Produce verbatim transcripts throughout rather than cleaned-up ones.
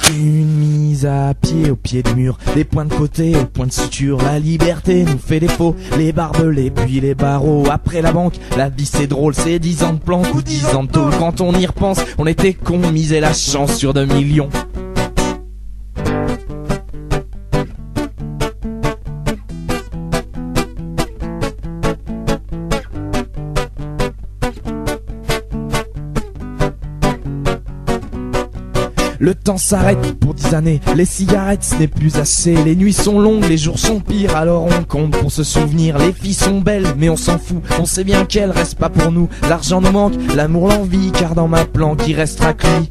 Une mise à pied au pied du mur, des points de côté au point de suture. La liberté nous fait défaut, les barbelés puis les barreaux. Après la banque, la vie c'est drôle, c'est dix ans de planque ou dix ans de tôle. Quand on y repense, on était con, misait la chance sur deux millions. Le temps s'arrête pour dix années, les cigarettes ce n'est plus assez. Les nuits sont longues, les jours sont pires, alors on compte pour se souvenir. Les filles sont belles, mais on s'en fout, on sait bien qu'elles restent pas pour nous. L'argent nous manque, l'amour l'envie, car dans ma planque il restera que lui.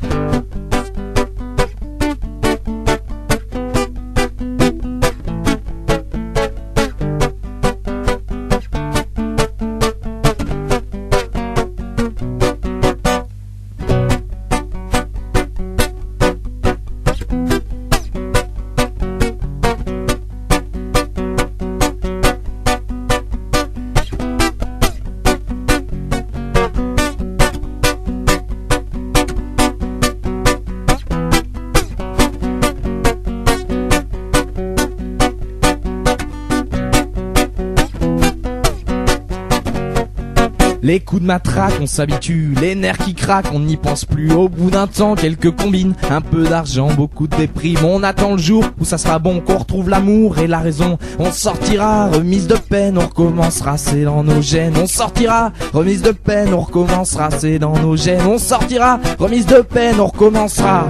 Les coups de matraque, on s'habitue, les nerfs qui craquent, on n'y pense plus. Au bout d'un temps, quelques combines, un peu d'argent, beaucoup de déprime. On attend le jour où ça sera bon, qu'on retrouve l'amour et la raison. On sortira, remise de peine, on recommencera, c'est dans nos gènes. On sortira, remise de peine, on recommencera, c'est dans nos gènes. On sortira, remise de peine, on recommencera,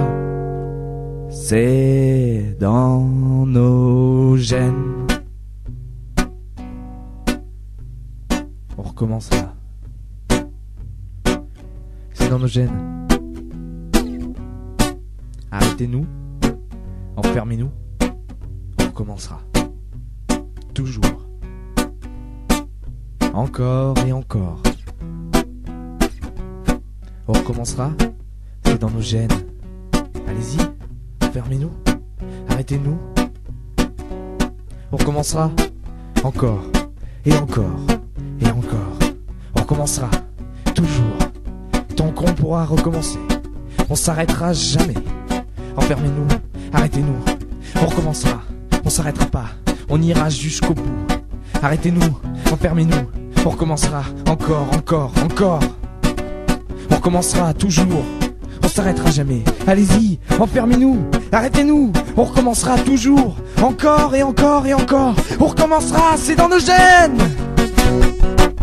c'est dans nos gènes. On recommencera, dans nos gènes. Arrêtez-nous, enfermez-nous, on recommencera. Toujours. Encore et encore. On recommencera, c'est dans nos gènes. Allez-y, enfermez-nous, arrêtez-nous. On recommencera, encore et encore et encore. On recommencera, toujours. Tant qu'on pourra recommencer, on s'arrêtera jamais. Enfermez-nous, arrêtez-nous, on recommencera, on s'arrêtera pas, on ira jusqu'au bout. Arrêtez-nous, enfermez-nous, on recommencera, encore, encore, encore. On recommencera toujours, on s'arrêtera jamais. Allez-y, enfermez-nous, arrêtez-nous, on recommencera toujours, encore et encore et encore. On recommencera, c'est dans nos gènes.